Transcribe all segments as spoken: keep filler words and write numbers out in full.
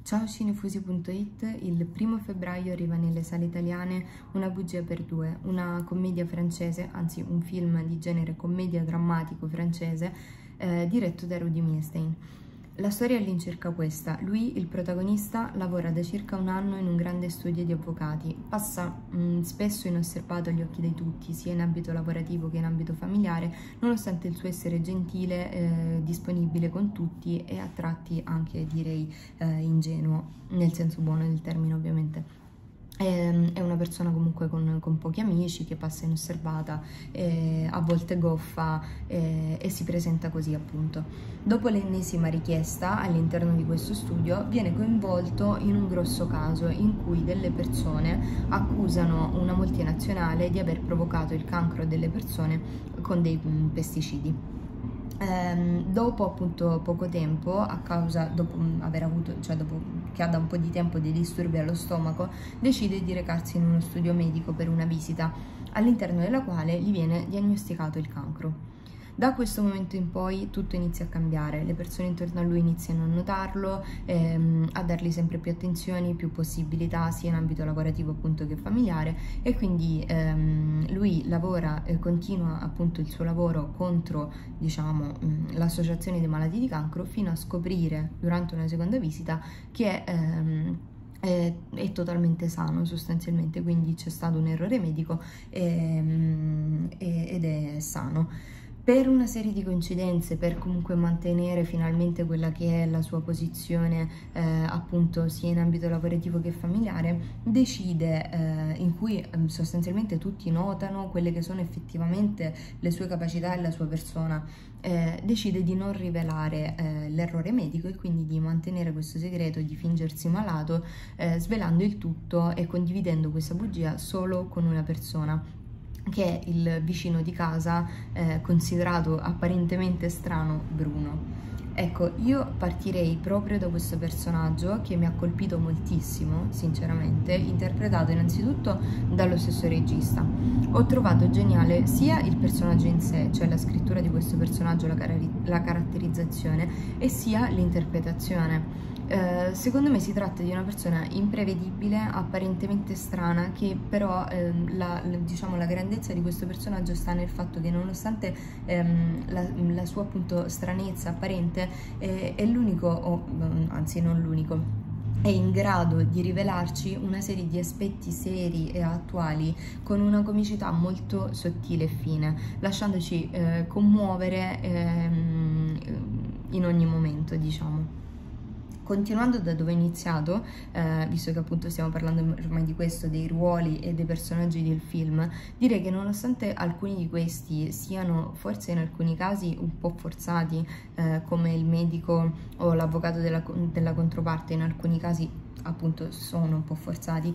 Ciao Cinefusi punto it, il primo febbraio arriva nelle sale italiane Una bugia per due, una commedia francese, anzi un film di genere commedia drammatico francese, eh, diretto da Rudi Milstein. La storia è all'incirca questa: lui, il protagonista, lavora da circa un anno in un grande studio di avvocati, passa mh, spesso inosservato agli occhi di tutti, sia in ambito lavorativo che in ambito familiare, nonostante il suo essere gentile, eh, disponibile con tutti e a tratti anche, direi, eh, ingenuo, nel senso buono del termine ovviamente. È una persona comunque con, con pochi amici, che passa inosservata, eh, a volte goffa, eh, e si presenta così appunto. Dopo l'ennesima richiesta all'interno di questo studio viene coinvolto in un grosso caso in cui delle persone accusano una multinazionale di aver provocato il cancro delle persone con dei um, pesticidi. Um, dopo appunto poco tempo, a causa, dopo aver avuto, cioè dopo che ha da un po' di tempo dei disturbi allo stomaco, decide di recarsi in uno studio medico per una visita, all'interno della quale gli viene diagnosticato il cancro. Da questo momento in poi tutto inizia a cambiare, le persone intorno a lui iniziano a notarlo, ehm, a dargli sempre più attenzioni, più possibilità, sia in ambito lavorativo appunto che familiare, e quindi ehm, lui lavora e continua appunto il suo lavoro contro, diciamo, l'associazione dei malati di cancro, fino a scoprire durante una seconda visita che ehm, È, è totalmente sano sostanzialmente, quindi c'è stato un errore medico ehm, ed è sano. Per una serie di coincidenze, per comunque mantenere finalmente quella che è la sua posizione eh, appunto sia in ambito lavorativo che familiare, decide, eh, in cui eh, sostanzialmente tutti notano quelle che sono effettivamente le sue capacità e la sua persona, eh, decide di non rivelare eh, l'errore medico e quindi di mantenere questo segreto, di fingersi malato, eh, svelando il tutto e condividendo questa bugia solo con una persona, che è il vicino di casa, eh, considerato apparentemente strano, Bruno. Ecco, io partirei proprio da questo personaggio che mi ha colpito moltissimo, sinceramente, interpretato innanzitutto dallo stesso regista. Ho trovato geniale sia il personaggio in sé, cioè la scrittura di questo personaggio, la, car la caratterizzazione, e sia l'interpretazione. Uh, secondo me si tratta di una persona imprevedibile, apparentemente strana, che però ehm, la, la, diciamo, la grandezza di questo personaggio sta nel fatto che, nonostante ehm, la, la sua appunto stranezza apparente, eh, è l'unico, o anzi non l'unico, è in grado di rivelarci una serie di aspetti seri e attuali con una comicità molto sottile e fine, lasciandoci eh, commuovere ehm, in ogni momento, diciamo. Continuando da dove ho iniziato, eh, visto che appunto stiamo parlando ormai di questo, dei ruoli e dei personaggi del film, direi che nonostante alcuni di questi siano forse in alcuni casi un po' forzati, eh, come il medico o l'avvocato della, della controparte, in alcuni casi appunto sono un po' forzati,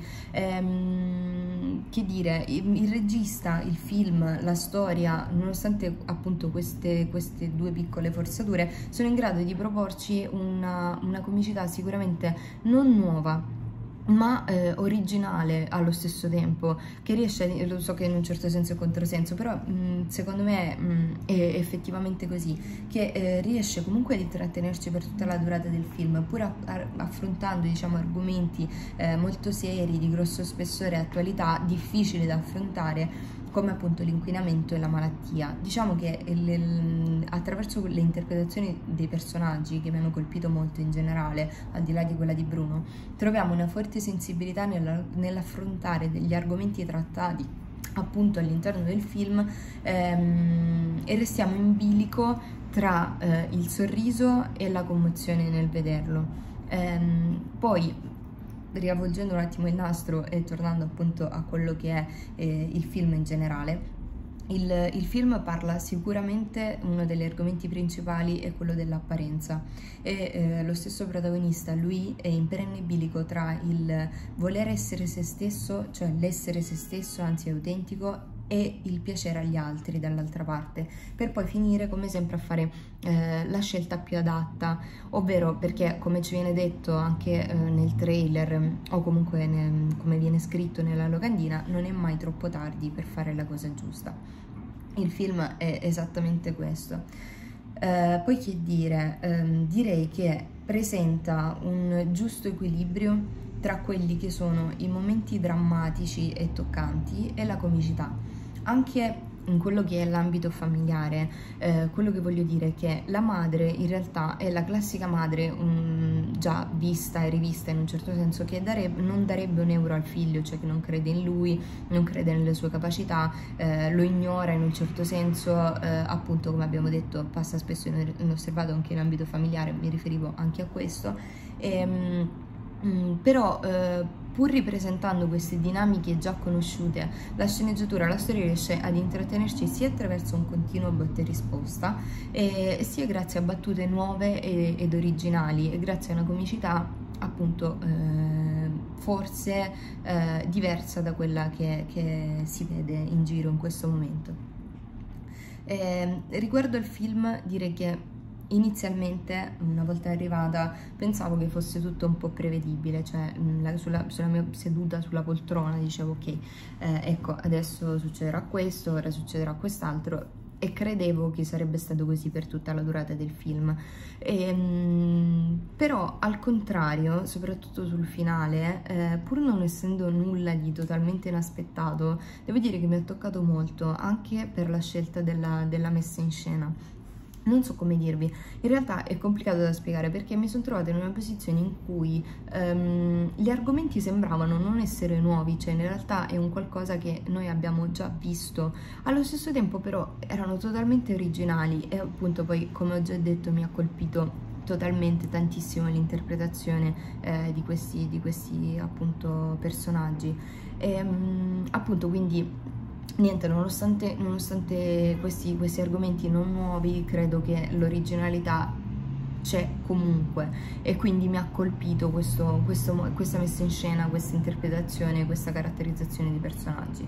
ehm, che dire, il, il regista, il film, la storia, nonostante appunto queste, queste due piccole forzature, sono in grado di proporci una, una comicità sicuramente non nuova, ma eh, originale allo stesso tempo, che riesce, lo so che in un certo senso è controsenso, però mh, secondo me mh, è effettivamente così, che eh, riesce comunque ad intrattenerci per tutta la durata del film, pur a, a, affrontando, diciamo, argomenti eh, molto seri, di grosso spessore e attualità, difficili da affrontare, come appunto l'inquinamento e la malattia. Diciamo che il, attraverso le interpretazioni dei personaggi, che mi hanno colpito molto in generale, al di là di quella di Bruno, troviamo una forte sensibilità nell'affrontare degli argomenti trattati appunto all'interno del film, ehm, e restiamo in bilico tra eh, il sorriso e la commozione nel vederlo. Ehm, poi, riavvolgendo un attimo il nastro e tornando appunto a quello che è eh, il film in generale, il, il film parla sicuramente, uno degli argomenti principali è quello dell'apparenza, e eh, lo stesso protagonista, lui, è in perenne bilico tra il voler essere se stesso, cioè l'essere se stesso, anzi autentico, e il piacere agli altri dall'altra parte, per poi finire come sempre a fare eh, la scelta più adatta, ovvero, perché come ci viene detto anche eh, nel trailer, o comunque nel, come viene scritto nella locandina, non è mai troppo tardi per fare la cosa giusta. Il film è esattamente questo. Eh, poi che dire, ehm, direi che presenta un giusto equilibrio tra quelli che sono i momenti drammatici e toccanti e la comicità. Anche in quello che è l'ambito familiare, eh, quello che voglio dire è che la madre in realtà è la classica madre um, già vista e rivista in un certo senso, che darebbe, non darebbe un euro al figlio, cioè che non crede in lui, non crede nelle sue capacità, eh, lo ignora in un certo senso, eh, appunto come abbiamo detto passa spesso inosservato anche in ambito familiare, mi riferivo anche a questo. E, um, però eh, pur ripresentando queste dinamiche già conosciute, la sceneggiatura, la storia riesce ad intrattenerci sia attraverso un continuo botta e risposta, e sia grazie a battute nuove e, ed originali, e grazie a una comicità appunto eh, forse eh, diversa da quella che, che si vede in giro in questo momento. Eh, riguardo al film, direi che inizialmente, una volta arrivata, pensavo che fosse tutto un po' prevedibile, cioè la, sulla, sulla mia seduta sulla poltrona dicevo ok, eh, ecco, adesso succederà questo, ora succederà quest'altro, e credevo che sarebbe stato così per tutta la durata del film. E, mh, però al contrario, soprattutto sul finale, eh, pur non essendo nulla di totalmente inaspettato, devo dire che mi ha toccato molto, anche per la scelta della, della messa in scena. Non so come dirvi, in realtà è complicato da spiegare, perché mi sono trovata in una posizione in cui um, gli argomenti sembravano non essere nuovi, cioè in realtà è un qualcosa che noi abbiamo già visto, allo stesso tempo però erano totalmente originali, e appunto poi, come ho già detto, mi ha colpito totalmente tantissimo l'interpretazione eh, di questi, di questi appunto personaggi. E, um, appunto quindi niente, nonostante, nonostante questi, questi argomenti non nuovi, credo che l'originalità c'è comunque, e quindi mi ha colpito questo, questo, questa messa in scena, questa interpretazione, questa caratterizzazione di personaggi.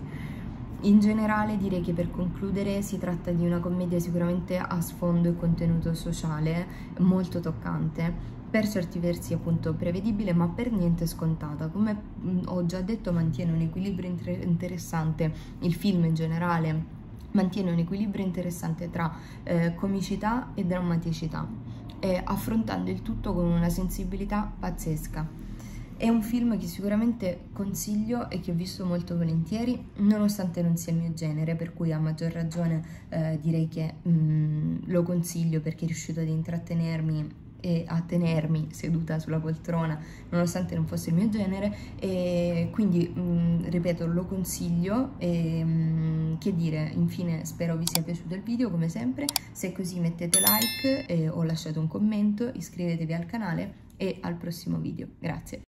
In generale direi che, per concludere, si tratta di una commedia sicuramente a sfondo e contenuto sociale, molto toccante, per certi versi appunto prevedibile, ma per niente scontata. Come ho già detto, mantiene un equilibrio interessante, il film in generale mantiene un equilibrio interessante tra eh, comicità e drammaticità, eh, affrontando il tutto con una sensibilità pazzesca. È un film che sicuramente consiglio e che ho visto molto volentieri, nonostante non sia il mio genere, per cui a maggior ragione eh, direi che mh, lo consiglio, perché è riuscito ad intrattenermi e a tenermi seduta sulla poltrona nonostante non fosse il mio genere, e quindi mh, ripeto, lo consiglio. E mh, che dire, infine spero vi sia piaciuto il video come sempre. Se è così mettete like eh, o lasciate un commento, iscrivetevi al canale, e al prossimo video. Grazie.